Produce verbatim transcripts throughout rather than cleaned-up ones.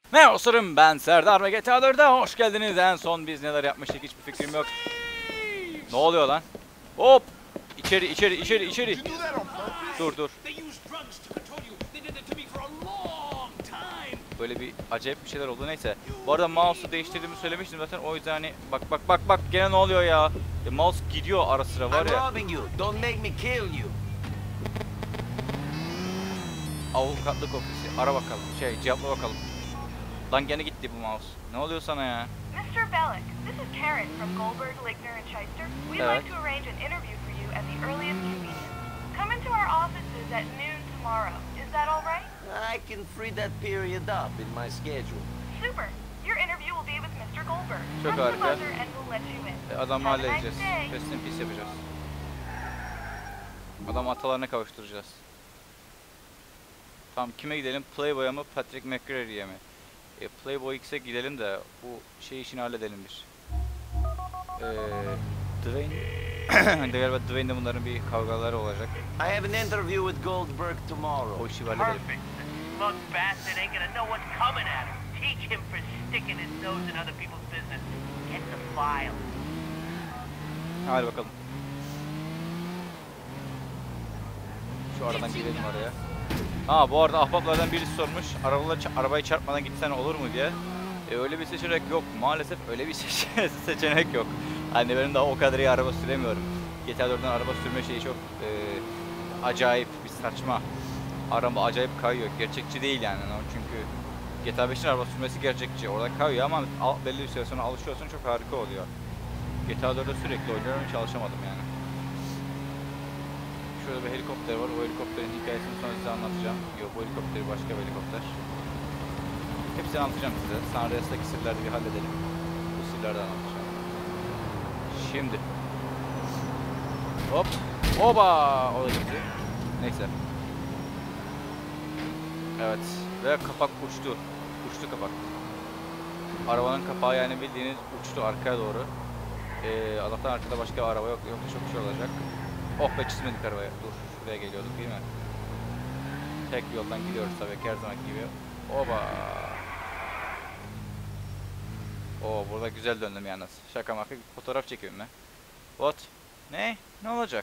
Merhaba dostlarım, ben Serdar ve G T A dört'e hoş geldiniz. En son biz neler yapmıştık hiçbir fikrim yok. Ne oluyor lan? Hop! İçeri içeri içeri içeri. Dur dur. Böyle bir acayip bir şeyler oldu, neyse. Bu arada mouse'u değiştirdiğimi söylemiştim zaten, o yüzden hani bak bak bak bak gene ne oluyor ya? Ya mouse gidiyor ara sıra var ya. Avukatlık ofisi, ara bakalım, şey cevapla bakalım. Lan gene gitti bu mouse. Ne oluyor sana ya? mister Bellick, this is Karen from Goldberg, Ligner and Shyster. We'd Evet. like to arrange an interview for you at the earliest convenience. Come into our offices at noon tomorrow. Is that all right? I can free that period up in my schedule. Super. Your interview will be with mister Goldberg. Çok Press the harika. buzzer and we'll let you in. E, adamı Have a nice halledeceğiz. day. Rest in peace yapacağız. Adam atalarına kavuşturacağız. Tamam, kime gidelim? Playboy'a mı, Patrick McGrary'e mi? E, Playboy X'e gidelim de bu şey işini halledelim bir. Eee Dwayne de galiba Dwayne'de bunların bir kavgaları olacak. I have an interview with Goldberg tomorrow. O işi halledelim. Perfect. This smug bastard ain't gonna know what's coming at him. Teach him for sticking his nose in other people's business. Get the file. Hadi bakalım. Şu aradan girelim araya. Ha, bu arada ahbaplardan birisi sormuş, arabalar arabayı çarpmadan gitsen olur mu diye. E, öyle bir seçenek yok. Maalesef öyle bir seçe seçenek yok. Hani benim daha o kadar iyi araba süremiyorum. G T A dört'ten araba sürme şeyi çok e, acayip bir saçma. Araba acayip kayıyor. Gerçekçi değil yani. Çünkü G T A beş'in araba sürmesi gerçekçi. Orada kayıyor ama belli bir süre sonra alışıyorsun, çok harika oluyor. G T A dört'te sürekli oynuyorum, hiç alışamadım yani. Şurada bir helikopter var. O helikopterin hikayesini sonra size anlatacağım. Yok, bu helikopteri başka bir helikopter. Hepsini anlatacağım size. San Andreas'taki sırları bir halledelim. Bu sırları da anlatacağım. Şimdi. Hop. Oba! O da gitti. Neyse. Evet. Ve kapak uçtu. Uçtu kapak. Arabanın kapağı yani bildiğiniz uçtu arkaya doğru. Ee, Allah'tan arkada başka bir araba yok. Yoksa çok bir şey olacak. Oh be, çizmedik arabaya. Dur, şuraya geliyorduk değil mi? Tek yoldan gidiyoruz tabii ki, her zaman gibi. Oba! Oo, burada güzel döndüm yalnız. Şaka maka, fotoğraf çekiyorum ben. What? Ne? Ne olacak?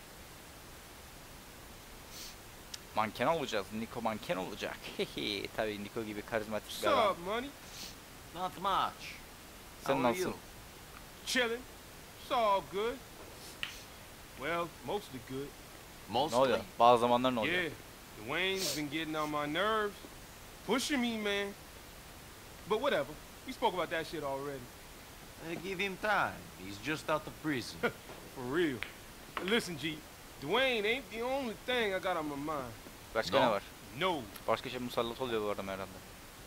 Manken olacağız. Niko manken olacak. Hehe. Tabii Niko gibi karizmatik bir adam. What's up, money? Not much. Sen How are nasılsın? you? Chilling. It's all good. Well, mostly good. Ne oluyor? Mostly. Bazı zamanlar ne oluyor? Yeah, Dwayne's been getting on my nerves, pushing me, man. But whatever. We spoke about that shit already. Uh, give him time. He's just out of prison. For real. Listen, G. Dwayne ain't the only thing I got on my mind. Başka ne No. var? No. Başka şey musallat oluyor bu arada herhalde.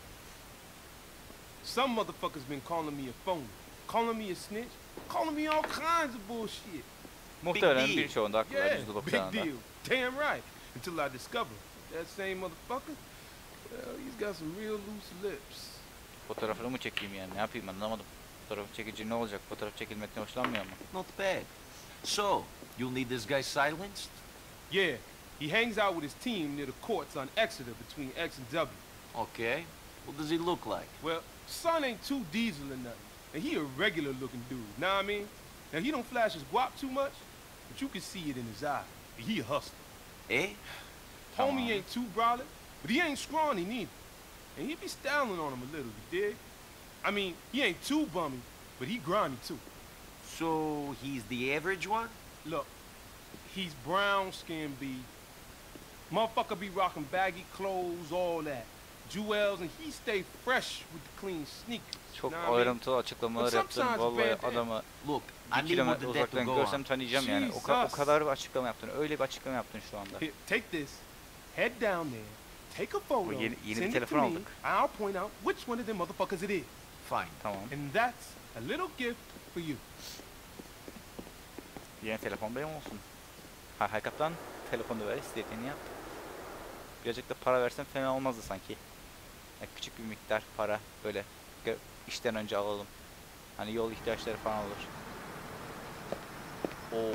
Some motherfuckers been calling me a phony, calling me a snitch, calling me all kinds of bullshit. Muhtemelen deal. birçoğunda haklılar, Yeah, yüzde big doksanında. deal. Damn right. Until I discover that same motherfucker, well, he's got some real loose lips. Fotoğrafını mı çekeyim yani? Ne yapayım, anlamadım. Fotoğraf çekici ne olacak? Fotoğraf çekilmekten hoşlanmıyor mu? Not bad. So, you'll need this guy silenced? Yeah, he hangs out with his team near the courts on Exeter between X and W. Okay. What does he look like? Well, son ain't too diesel or nothing, and he a regular looking dude, know what I mean? Now, he don't flash his guap too much, but you can see it in his eye. He a hustler. Eh? Come Homie on. ain't too brolic, but he ain't scrawny neither. And he be styling on him a little, you dig? I mean, he ain't too bummy, but he grimy too. So, he's the average one? Look, he's brown skin B. Motherfucker be rocking baggy clothes, all that. Jewels, and he stay fresh with the clean sneakers. Çok know what I mean? ayrıntılı açıklamalar But yaptın. sometimes Vallahi bad- adamı Look, I bir need more kilometre than that to uzaktan go görsem on. tanıyacağım yani. O, ka o Jesus. kadar bir açıklama yaptın. Öyle bir açıklama yaptın şu anda. Here, take this, head down there, take a photo, yeni- yeni bir send it telefon to me, aldık. I'll point out which one of them motherfuckers it is. Fine. Tamam. And that's a little gift for you. Yeni telefon benim olsun. Hay hay kaptan. Telefonu ver, istediğini yap. Birazcık da para versen fena olmazdı sanki. Yani küçük bir miktar para böyle işten önce alalım. Hani yol ihtiyaçları falan olur. Oo.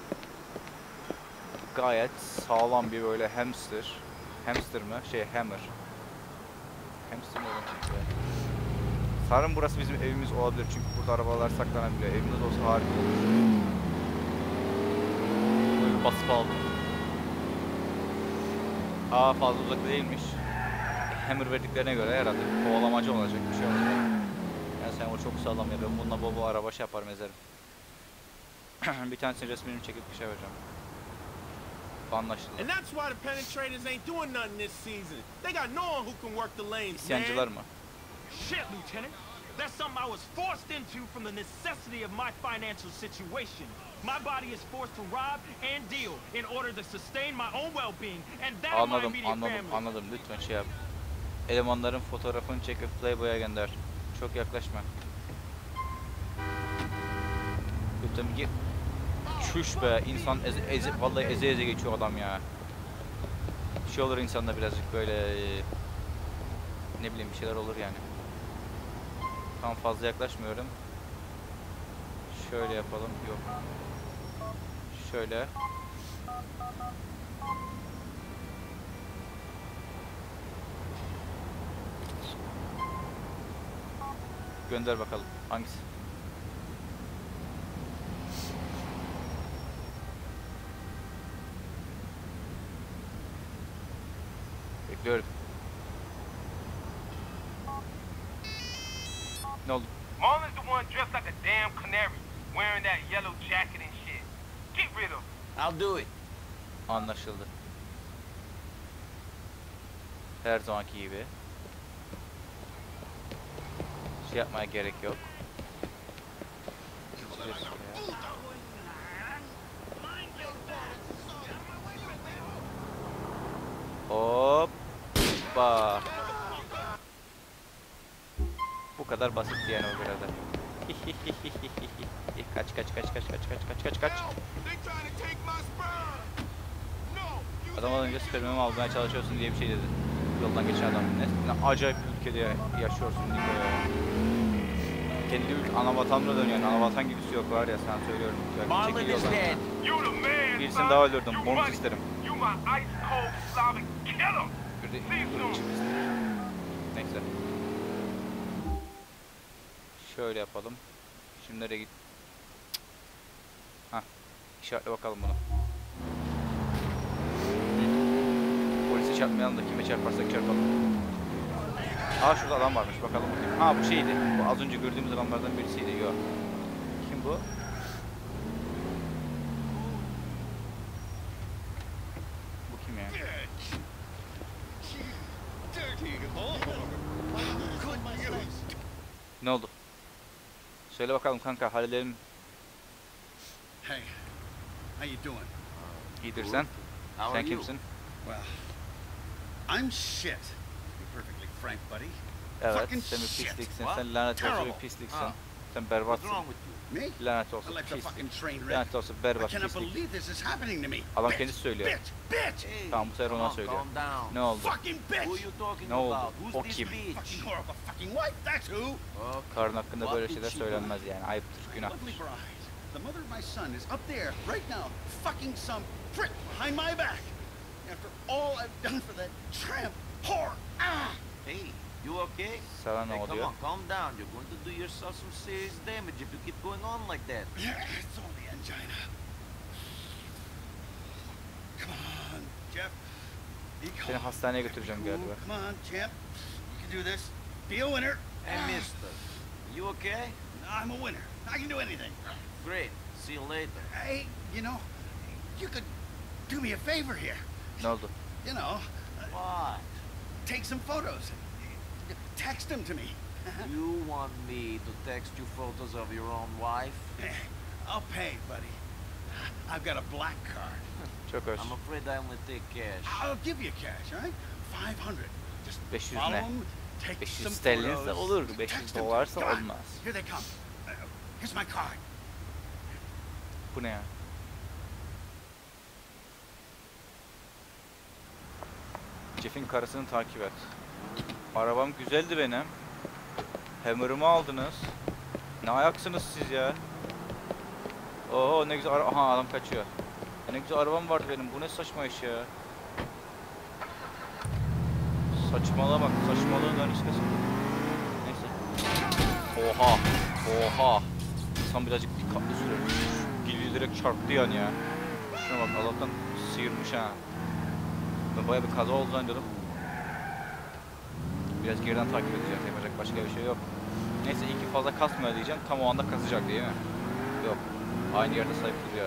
Gayet sağlam bir böyle hamster. Hamster mı? Şey hammer. Hamster mi olur? Sanırım burası bizim evimiz olabilir çünkü burada arabalar saklanabiliyor. Evimiz olsa harika olur. Böyle basıp aldım. Aa fazla uzak değilmiş. Hammer verdiklerine göre herhalde bir kovalamacı olacak bir şey olacak. Yani sen o çok sağlam ya. Ben bununla baba araba şey yaparım ezerim. Bir tanesinin resmini çekip bir şey vereceğim. Anlaşıldı. And that's why the penetrators ain't doing nothing this season. They got no one who can work the lanes, İsyancılar man. mı? Shit, Lieutenant. That's something I was forced into from the necessity of my financial situation. My body is forced to rob and deal in order to sustain my own well-being and that of my Anladım, immediate anladım, family. anladım. Lütfen şey yap. Elemanların fotoğrafını çekip Playboy'a gönder. Çok yaklaşma. Lütfen bir çüş be, insan eze, eze, vallahi eze eze geçiyor adam ya. Bir şey olur insanda birazcık böyle e, ne bileyim bir şeyler olur yani. Tam fazla yaklaşmıyorum. Şöyle yapalım. Yok. Şöyle. Gönder bakalım. Hangisi? Bekliyorum. Ne oldu? Marlon's the one dressed like a damn canary, wearing that yellow jacket and shit. Get rid of him. I'll do it. Anlaşıldı. Her zamanki gibi. Şey yapmaya gerek yok. Geçeceğiz şuraya. Hoppa. Bu kadar basit yani o kadar. kaç kaç kaç kaç kaç kaç kaç kaç kaç. Adam az önce spermimi almaya çalışıyorsun diye bir şey dedi. Yoldan geçen adam. Ne, ne acayip bir ülkede yaşıyorsun Niko ya. Kendi ülke ana vatanına dönüyorsun. Ana vatan gibisi yok var ya, sen söylüyorum. Marlon Çekil is yoldan. dead. You the man, Birisini son. daha öldürdüm. You Bonus my- isterim. You my ice cold Slavic killer. Bir de- See you soon. Neyse. Şöyle yapalım. Şimdi nereye git? Hah. İşaretle bakalım bunu. Polisi çarpmayalım da kime çarparsak çarpalım. Aa şurada adam varmış, bakalım bakayım. Ha bu şeydi. Bu az önce gördüğümüz adamlardan birisiydi. Yok. Kim bu? Bu kim ya? Ne oldu? Söyle bakalım kanka, halledelim. Hey, how you doing? İyidir sen. How Sen are you? kimsin? Well, I'm shit. To be perfectly frank, buddy. Evet, Fucking sen bir shit. pisliksin. What? Sen lanet olsun bir Terrible. pisliksin. Ah. Sen What's berbatsın. wrong with you? Me? Lanet olsun Like a pislik. fucking train wreck. Lanet olsun I berbat cannot pislik. believe this is happening to me. Adam Bitch, kendisi söylüyor. Bitch, bitch, Hey, Tamam, bu sefer come ona on, söylüyor. calm down. Ne oldu? fucking bitch. Who you talking Ne oldu? about? Who's O this kim? bitch? Fucking horrible fucking wife, that's who. Okay. Karın hakkında What böyle did şeyler she do? söylenmez yani. Ayıptır, My günahtır. lovely bride, the mother of my son, is up there right now, fucking some prick behind my back. After all I've done for that tramp whore. Ah! Hey, you okay? Sana ne Hey, come oluyor? on, calm down. You're going to do yourself some serious damage if you keep going on like that. It's only angina. Come on, Jeff. Be Seni calm. hastaneye götüreceğim Cool. galiba. Come on, champ. You can do this. Be a winner. Hey, mister. You okay? I'm a winner. I can do anything. Great. See you later. Hey, you know, you could do me a favor here. Ne oldu? You know, What? take some photos. Text them to me. You want me to text you photos of your own wife? I'll pay, buddy. I've got a black card. Çok hoş. I'm afraid I only take cash. I'll give you cash, all right? five hundred. Just beş yüz follow ne? them, take beş yüz some sterlinse photos, olur, beş yüz text them. dolarsa Come on, olmaz. Here they come. Uh, here's my card. Bu ne ya? Jeff'in karısını takip et. Arabam güzeldi benim. Hammer'ımı aldınız. Ne ayaksınız siz ya? Oo ne güzel ara- aha adam kaçıyor. Ya ne güzel arabam vardı benim. Bu ne saçma iş ya? Saçmalamak, saçmalığın daniskası. Neyse. Oha. Oha. İnsan birazcık dikkatli sürüyor. Geliyor direkt çarptı yani ya. Şuna bak Allah'tan sıyırmış ha. Ben bayağı bir kaza oldu zannediyordum. Biraz geriden takip edeceğim. Yapacak başka bir şey yok. Neyse iyi ki fazla kasmıyor diyeceğim. Tam o anda kasacak değil mi? Yok. Aynı yerde sayıp duruyor.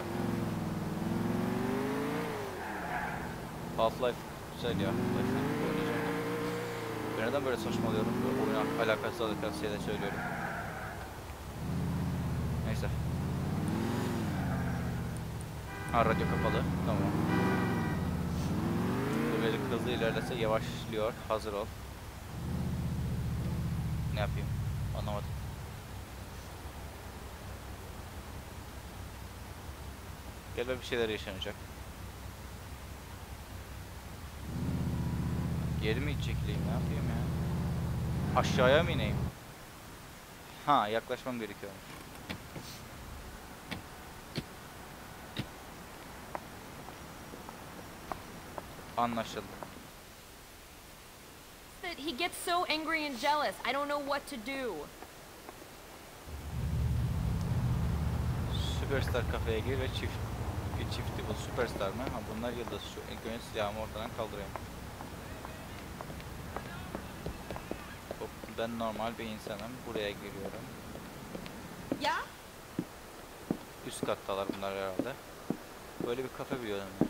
Half-Life güzel ya. Half-Life oynayacağım. Ben neden böyle saçmalıyorum? Böyle oyuna alakasız alakasız şeyler söylüyorum. Neyse. Ha radyo kapalı. Tamam. Böyle hızlı ilerlese yavaşlıyor. Hazır ol. Ne yapayım? Anlamadım. Galiba bir şeyler yaşanacak. Geri mi çekileyim? Ne yapayım ya? Aşağıya mı ineyim? Ha, yaklaşmam gerekiyormuş. Anlaşıldı. That he gets so angry and jealous. I don't know what to do. Süperstar kafeye gir ve çift bir çifti bul. Süperstar mı? Ha bunlar yıldız. Şu ilk önce silahımı ortadan kaldırayım. Hop, ben normal bir insanım. Buraya giriyorum. Ya? Üst kattalar bunlar herhalde. Böyle bir kafe biliyorum ya.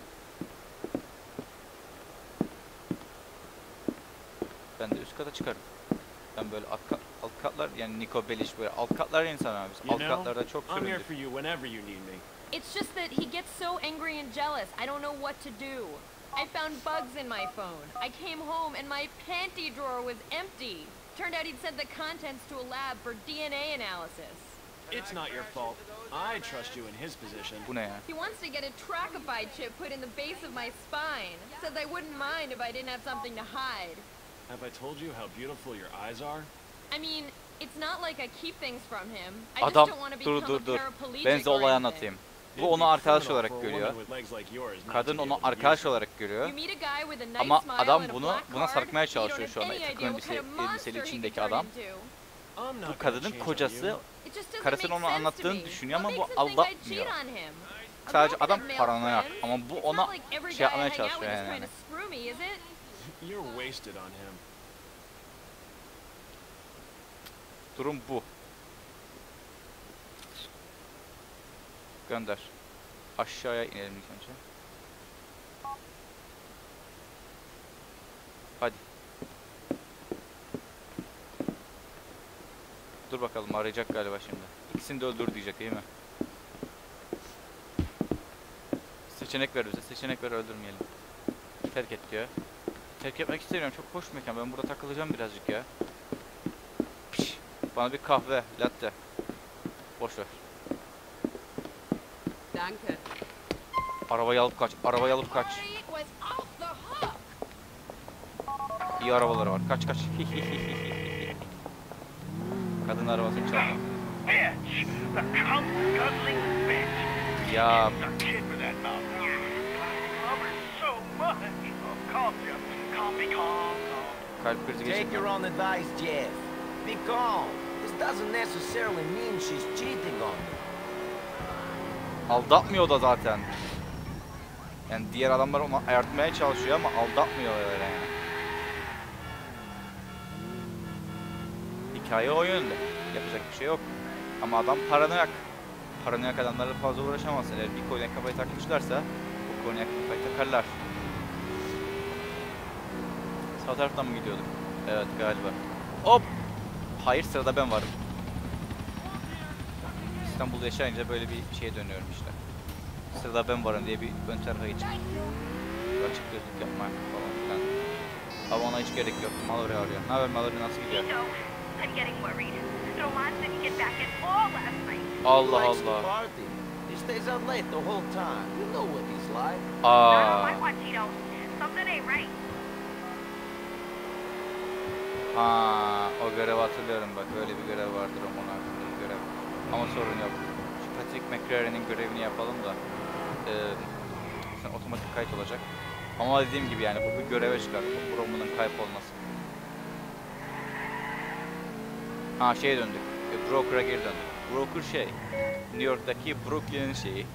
Ben de üst kata çıkarım. Ben böyle alt, kat, alt katlar yani Niko Bellic böyle alt katlar insan abi. Biz alt katlarda çok I'm here süründük. for you whenever you need me. It's just that he gets so angry and jealous. I don't know what to do. I found bugs in my phone. I came home and my panty drawer was empty. Turned out he'd sent the contents to a lab for D N A analysis. It's not your fault. I trust you in his position. Bu ne ya? He wants to get a Tracify chip put in the base of my spine. Says I wouldn't mind if I didn't have something to hide. Have I told you how beautiful your eyes are? I mean, it's not like I keep things from him. I just Adam don't want to dur become dur a dur. paraplegic Ben size or olayı anything. anlatayım. Bu onu arkadaş olarak görüyor. Kadın onu arkadaş olarak görüyor. You meet a guy with a nice Ama smile adam and a bunu black buna card, sarkmaya you don't çalışıyor şu have anda. any Takım idea elbise, what kind of elbiseli monster he içindeki could turn adam. into. Bu kadının kocası It just doesn't karısının make onu sense to anlattığını me. düşünüyor ama What bu makes him think I'd aldatmıyor. cheat on him? A Sadece girl can adam have male paranoyak friends. ama bu It's ona not like every şey guy I yapmaya hang out çalışıyor with is yani. trying to screw me, is it? You're wasted on him. Durum bu. Gönder. Aşağıya inelim ilk önce. Hadi. Dur bakalım arayacak galiba şimdi. İkisini de öldür diyecek değil mi? Seçenek ver bize. Seçenek ver öldürmeyelim. Terk et diyor. Terk etmek istemiyorum. Çok hoş bir mekan. Ben burada takılacağım birazcık ya. Piş. Bana bir kahve, latte. Boş ver. Danke. Arabayı alıp kaç. Arabayı alıp kaç. Party was off the hook. İyi arabaları var. Kaç kaç. Kadın arabasını çaldı. Bitch! The cunt guzzling bitch! Ya The kid with that mouth. Love her so much. Oh, calm down. Calm, be calm, calm. kalp krizi Take geçirdi. your own advice, Jeff. Be calm. This doesn't necessarily mean she's cheating on you. Aldatmıyor da zaten. Yani diğer adamlar onu ayartmaya çalışıyor ama aldatmıyor öyle yani. Hikaye o yönde. Yapacak bir şey yok. Ama adam paranoyak. Paranoyak adamlarla fazla uğraşamazsın. Eğer bir konuya kafayı takmışlarsa bu konuya kafayı takarlar. Sağ taraftan mı gidiyorduk? Evet galiba. Hop! Hayır sırada ben varım. İstanbul'da yaşayınca böyle bir şeye dönüyorum işte. Sırada ben varım diye bir ön tarafa geçip açık gözlük yapmak falan filan. Ama ona hiç gerek yok. Mallory arıyor. Ne haber Mallory, nasıl gidiyor? Nito, I'm getting worried. Roman didn't get back at all last night. Allah He likes to Allah. party. He stays out late the whole time. You know what he's like. Not on Aa. my watch, Tito. Something ain't right. Ha, o görevi hatırlıyorum bak. Öyle bir görev vardır onun hakkında bir görev. Ama sorun yok. Şu Patrick McCrary'nin görevini yapalım da e, sen otomatik kayıt olacak. Ama dediğim gibi yani bu bir göreve çıkar. Bu Roman'ın kayıp olması. Ha şeye döndük. E, e, Broker'a geri döndük. Broker şey, New York'taki Brooklyn'in şeyi.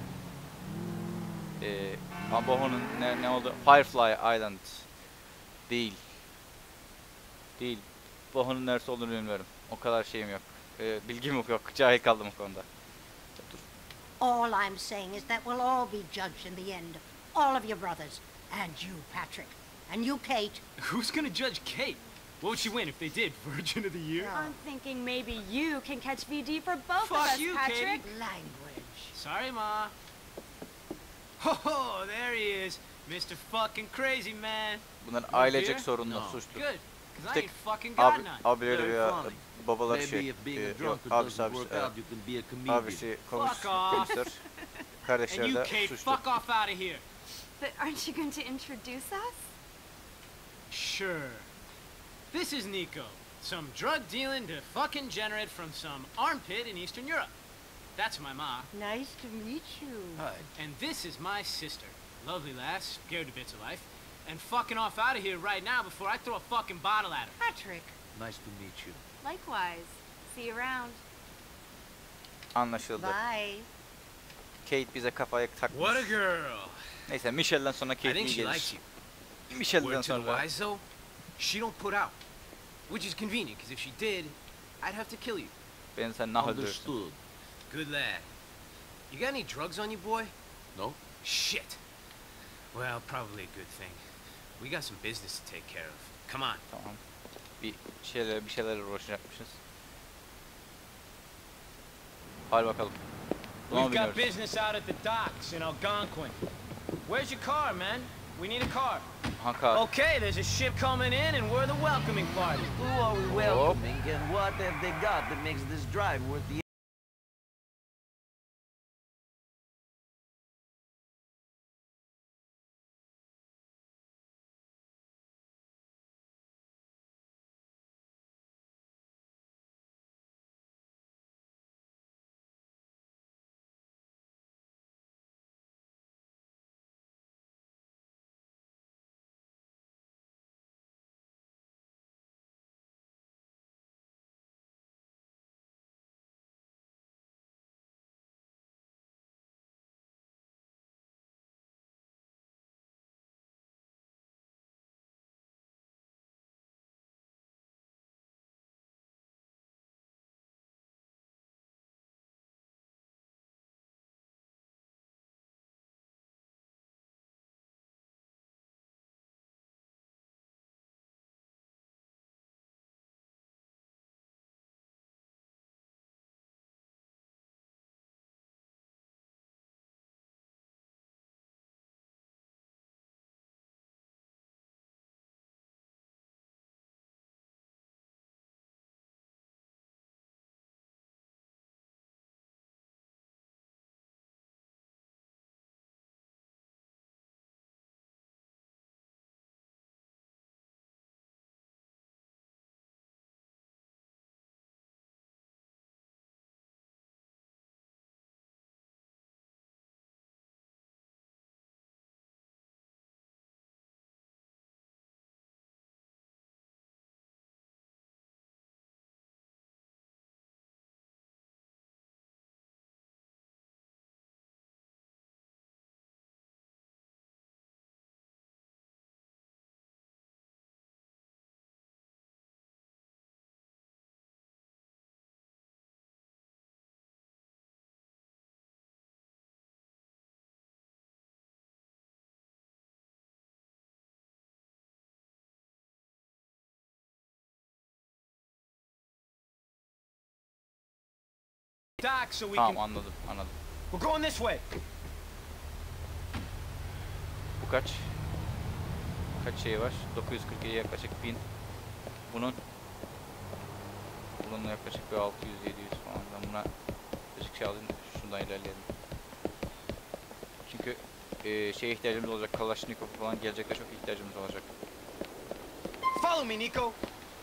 E, Abaho'nun ne, ne oldu? Firefly Island. Değil. Değil. Abaho'nun neresi olduğunu bilmiyorum. O kadar şeyim yok. E, bilgim yok yok. Cahil kaldım o konuda. Dur. All I'm saying is that we'll all be judged in the end. All of your brothers. And you, Patrick. And you, Kate. Who's gonna judge Kate? What would she win if they did? Virgin of the Year? I'm thinking maybe you can catch V D for both Fuck of us, you, Patrick. Katie. Language. Sorry, Ma. Ho ho, there he is. Mister fucking crazy man. Bunlar You ailecek here? sorunlu, No. suçlu. Good, because I Tek ain't fucking abi, got none. abileri Very veya funny. babaları Maybe şey, if being e, a yok, drunkard abisi doesn't abisi, work e, out, you can be a comedian. abisi konuş, Fuck off. komiser, And kardeşleri you, de Kate, suçlu. fuck off out of here. But aren't you going to introduce us? Sure. This is Nico, some drug-dealing to fucking degenerate from some armpit in Eastern Europe. That's my ma. Nice to meet you. Hi. And this is my sister. Lovely lass, scared to bits of life. And fucking off out of here right now before I throw a fucking bottle at her. Patrick. Nice to meet you. Likewise. See you around. Anlaşıldı. Bye. Kate bize kafaya takmış. What a girl. Neyse Michelle'den sonra I Kate think iyi she likes gelir. you. Michelle'den Word to the sonra wise though, she don't put out. Which is convenient, because if she did, I'd have to kill you. beni sen nah öldürürsün. Understood. Good lad. You got any drugs on you, boy? No. Shit. Well, probably a good thing. We got some business to take care of. Come on. Tamam. Bir şeyler bir şeylerle uğraşacakmışız. Hadi bakalım. Buna mı We've got biniyoruz? business out at the docks in Algonquin. Where's your car, man? We need a car. Hanka. Okay, there's a ship coming in and we're the welcoming party. Who are we welcoming, and what have they got that makes this drive worth the... Dock so we Tamam can... anladım anladım. We're going this way. Bu kaç? Kaç şey var? dokuz yüz kırk yedi yaklaşık bin. Bunun bununla yaklaşık bir altı yüz yedi yüz falan. Ben buna yaklaşık şey alayım da şundan ilerleyelim. Çünkü e, şeye ihtiyacımız olacak. Kalashnikov falan gelecekte çok ihtiyacımız olacak. Follow me, Nico.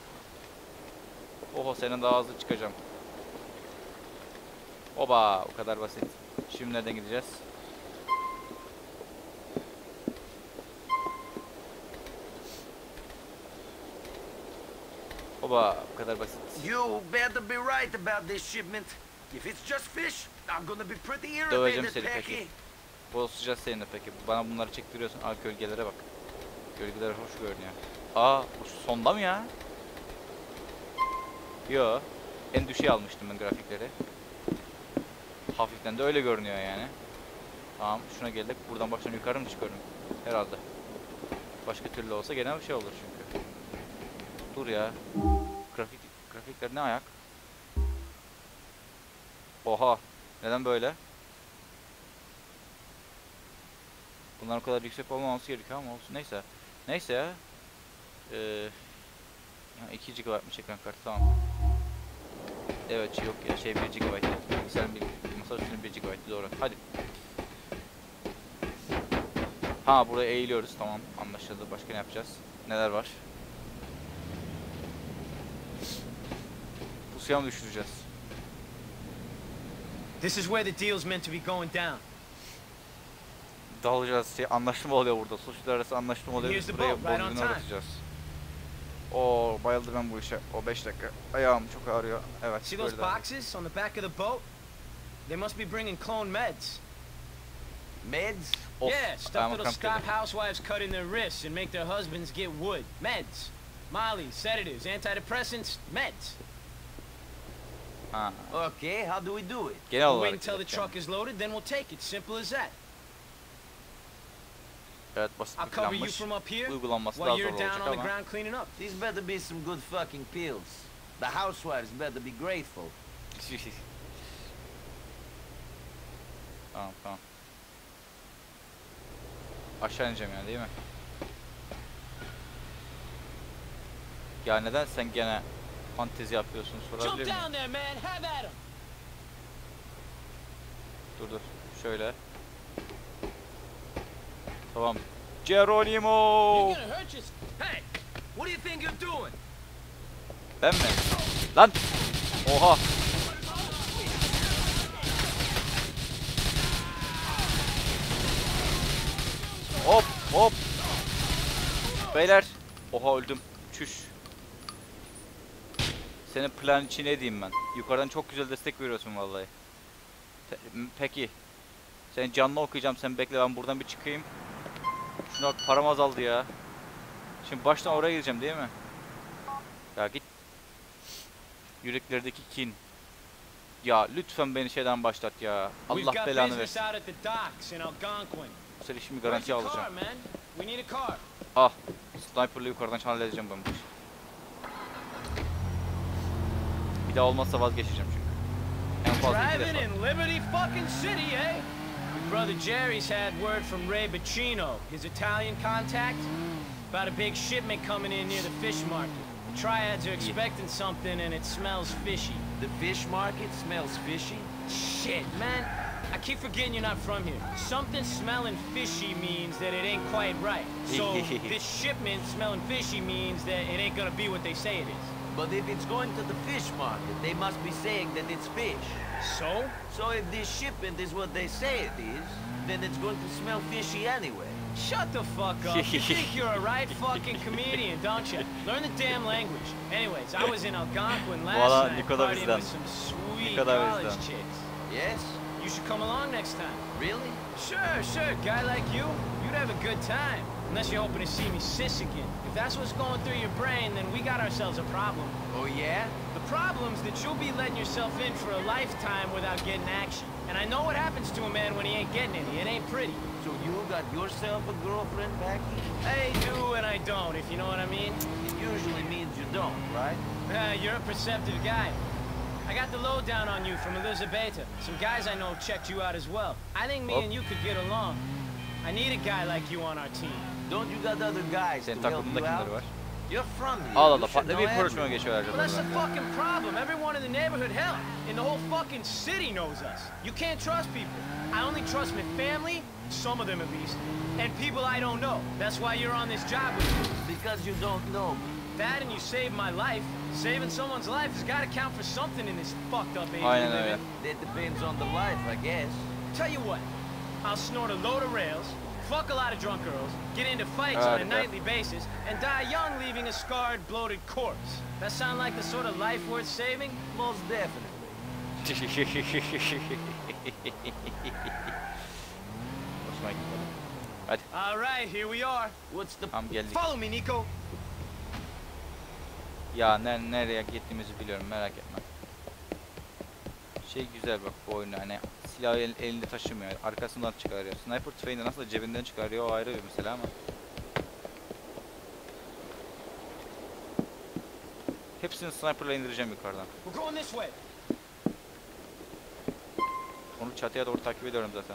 Oho senin daha hızlı çıkacağım. Oba o kadar basit. Şimdi nereden gideceğiz? Baba bu kadar basit. You better be right about this shipment. If it's just fish, I'm gonna be pretty Döveceğim irritated, seni Becky. peki. Bozacağız seni de peki. Bana bunları çektiriyorsun. Aa gölgelere bak. Gölgeler hoş görünüyor. Aa bu sonda mı ya? Yo. En düşüğe almıştım ben grafikleri. Hafiften de öyle görünüyor yani. Tamam şuna geldik. Buradan baştan yukarı mı çıkıyorum? Herhalde. Başka türlü olsa gene bir şey olur çünkü. Dur ya. Grafik, grafikler ne ayak? Oha. Neden böyle? Bunlar o kadar yüksek olmaması gerekiyor ama olsun. Neyse. Neyse ya. Ee, iki gigabaytmış ekran kartı, tamam. Evet yok ya şey bir gigabayt. Bilgisayarın bir masaüstünün bir gigabayt doğru. Hadi. Ha buraya eğiliyoruz, tamam anlaşıldı. Başka ne yapacağız? Neler var? Pusuya mı düşüreceğiz? This is where the deal's meant to be going down. Dalacağız, şey anlaşma oluyor burada. Suçlular arası anlaşma oluyor. Here's Biz the buraya boat, right on boynunu time. öğreteceğiz. Oo bayıldım ben bu işe. O beş dakika. Ayağım çok ağrıyor. Evet. See those böyle. boxes on the back of the boat? They must be bringing clone meds. Meds? Of, Yeah, stuff ayağıma that'll kramp stop girdi. housewives cutting their wrists and make their husbands get wood. Meds. Molly, sedatives, antidepressants, meds. Ha. Okay, how do we do it? Genel We'll olarak. wait until the yapacağım. truck is loaded, then we'll take it. Simple as that. Evet basit I'll bir cover you planmış. from up here Uygulanması daha while zor you're down olacak on the ama. ground cleaning up. These better be some good fucking pills. The housewives better be grateful. Tamam tamam. Aşağı ineceğim yani değil mi? Ya neden sen gene fantezi yapıyorsun sorabilir Jump miyim? down there, man. Have at 'em. Dur dur. Şöyle. Tamam. Geronimo! You're gonna hurt yourself. Hey, what do you think you're doing? Ben mi? Lan! Oha! Hop hop! Beyler! Oha öldüm. Çüş. Senin plan için ne diyeyim ben? Yukarıdan çok güzel destek veriyorsun vallahi. Pe- Peki. Senin canlı okuyacağım, sen bekle ben buradan bir çıkayım. Şuna bak param azaldı ya. Şimdi baştan oraya gideceğim değil mi? Ya git. Yüreklerdeki kin. Ya lütfen beni şeyden başlat ya. We've Allah got belanı business versin. out at the docks in Algonquin. Bu sefer işimi Where's garantiye your car, alacağım. man? We need a car. Ah. Sniper'la yukarıdan halledeceğim ben bu işi. Bir daha olmazsa vazgeçeceğim çünkü. En fazla iki Driving defa. in Liberty fucking City, eh? My brother Jerry's had word from Ray Bacino, his Italian contact, about a big shipment coming in near the fish market. The triads are expecting something and it smells fishy. The fish market smells fishy? Shit, man. I keep forgetting you're not from here. Something smelling fishy means that it ain't quite right. So this shipment smelling fishy means that it ain't gonna be what they say it is. But if it's going to the fish market, they must be saying that it's fish. So? So if this shipment is what they say it is, then it's going to smell fishy anyway. Shut the fuck up. You think you're a right fucking comedian, don't you? Learn the damn language. Anyways, I was in Algonquin last Valla night Nikola partying bizden. with some sweet Nikola college bizden. chicks. Yes? You should come along next time. Really? Sure, sure. Guy like you, you'd have a good time. Unless you're hoping to see me sis again. If that's what's going through your brain, then we got ourselves a problem. Oh yeah? The problem's that you'll be letting yourself in for a lifetime without getting action. And I know what happens to a man when he ain't getting any. It ain't pretty. So you got yourself a girlfriend, Becky? I do and I don't, if you know what I mean. It usually means you don't, right? Uh, you're a perceptive guy. I got the lowdown on you from Elizabeta. Some guys I know checked you out as well. I think me Hop. and you could get along. I need a guy like you on our team. Don't you got other guys Senin to help takımında you out? kimleri var? You're from here. Allah You Allah should farklı know bir konuşmaya everyone. geçiyorlar Well, that's acaba. the fucking problem. Everyone in the neighborhood, hell, in the whole fucking city knows us. You can't trust people. I only trust my family, some of them at least, and people I don't know. That's why you're on this job with me. Because you don't know me. That and you saved my life. Saving someone's life has got to count for something in this fucked up age Aynen we live öyle. in. That depends on the life, I guess. Tell you what, I'll snort a load of rails, fuck a lot of drunk girls, get into fights on a nightly basis, and die young, leaving a scarred, bloated corpse. That sound like the sort of life worth saving? Most definitely. Hadi. All right, here we are. What's the? Tamam, geldik. Follow me, Nico. Ya ne, nereye gittiğimizi biliyorum, merak etme. Şey güzel bak bu oyun, hani silahı el, elinde taşımıyor, arkasından çıkarıyor. Sniper tüfeğini nasıl cebinden çıkarıyor o ayrı bir mesele ama. Hepsini sniperla indireceğim yukarıdan. We're going this way. Onu çatıya doğru takip ediyorum zaten.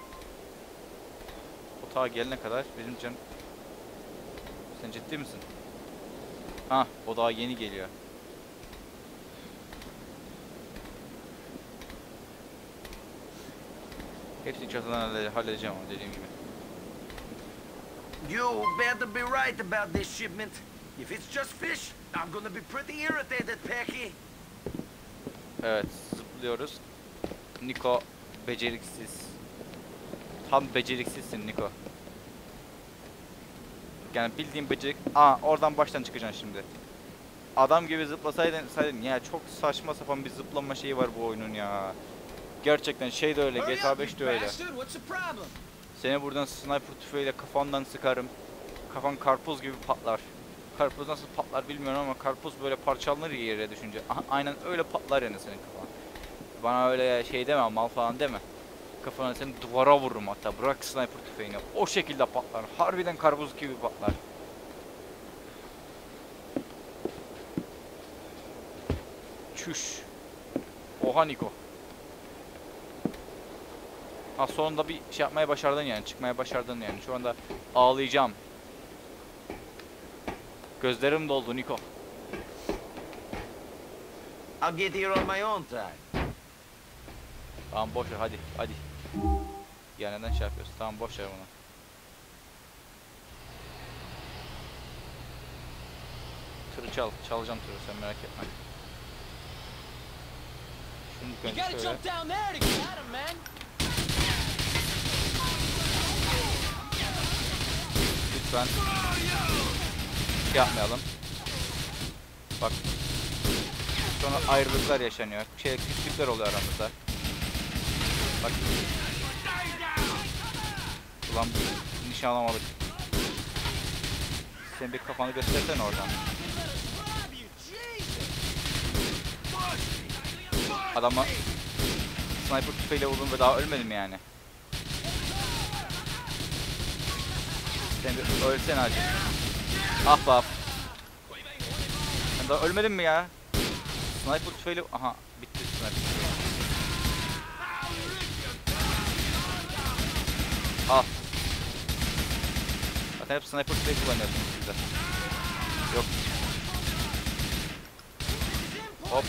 O ta gelene kadar bizim can... Sen ciddi misin? Ha, o daha yeni geliyor. Hepsini çatıdan halledeceğim ama dediğim gibi. You better be right about this shipment. If it's just fish, I'm gonna be pretty irritated, Pecky. Evet, zıplıyoruz. Niko beceriksiz. Tam beceriksizsin Niko. Yani bildiğin becerik... Aa, oradan baştan çıkacaksın şimdi. Adam gibi zıplasaydın, saydın. Ya çok saçma sapan bir zıplama şeyi var bu oyunun ya. Gerçekten şey de öyle, G T A beş de öyle. Seni buradan sniper tüfeğiyle kafandan sıkarım. Kafan karpuz gibi patlar. Karpuz nasıl patlar bilmiyorum ama karpuz böyle parçalanır yere düşünce. Aha, aynen öyle patlar yani senin kafan. Bana öyle şey deme, mal falan deme. Kafana seni duvara vururum hatta, bırak sniper tüfeğini. O şekilde patlar. Harbiden karpuz gibi patlar. Çüş. Oha Niko. Ha, sonunda bir şey yapmaya başardın yani, çıkmaya başardın yani. Şu anda ağlayacağım. Gözlerim doldu Niko. I'll get here on my own time. Tamam boş ver, hadi hadi. Ya neden şey yapıyorsun? Tamam boş ver bunu. Tırı çal, çalacağım tırı, sen merak etme. Şunu önce şöyle. Lütfen şey yapmayalım. Bak. Sonra ayrılıklar yaşanıyor. Şey, küslükler oluyor aramızda. Bak. Ulan bir nişan alamadık. Sen bir kafanı göstersene oradan. Adama sniper tüfeğiyle vurdum ve daha ölmedim yani. Sen bir ölsene acı. Ah bak. Sen daha ölmedin mi ya? Sniper tüfeğiyle... Aha bitti sniper. Al. Zaten hep sniper tüfeği kullanıyorsunuz siz de. Yok. Hop.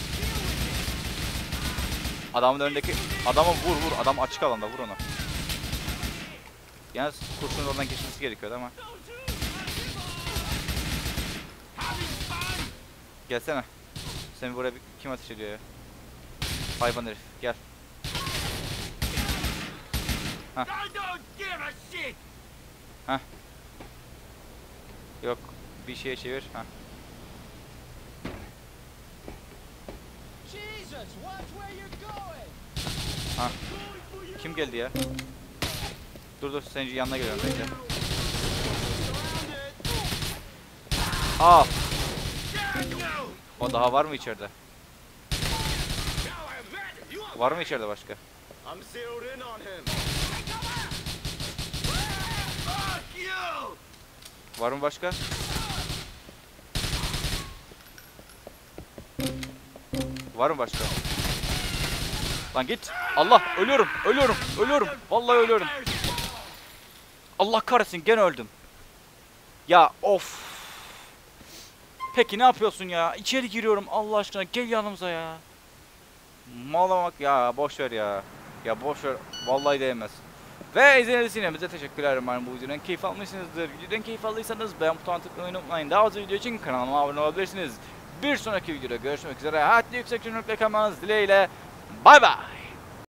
Adamın önündeki... Adamı vur vur. Adam açık alanda, vur onu. Yalnız kurşunun oradan geçmesi gerekiyordu ama. Gelsene. Seni buraya bir, kim ateş ediyor ya? Hayvan herif, gel. Hah. Hah. Yok, bir şeye çevir. Hah. Hah. Kim geldi ya? Dur dur, senin yanına geliyorum, bekle. Aa! O daha var mı içeride? Var mı içeride başka? Var mı başka? Var mı başka? Lan git! Allah! Ölüyorum! Ölüyorum! Ölüyorum! Vallahi ölüyorum! Allah kahretsin, gene öldüm. Ya of! Peki ne yapıyorsun ya? İçeri giriyorum Allah aşkına, gel yanımıza ya. Malamak ya, boş ver ya. Ya boş ver, vallahi değmez. Ve izlediğiniz için bize teşekkürler. Umarım bu videodan keyif almışsınızdır. Videodan keyif aldıysanız beğen butonuna tıklamayı unutmayın. Daha fazla video için kanalıma abone olabilirsiniz. Bir sonraki videoda görüşmek üzere. Hayatlı yüksek çözünürlükle kalmanız dileğiyle. Bay bay.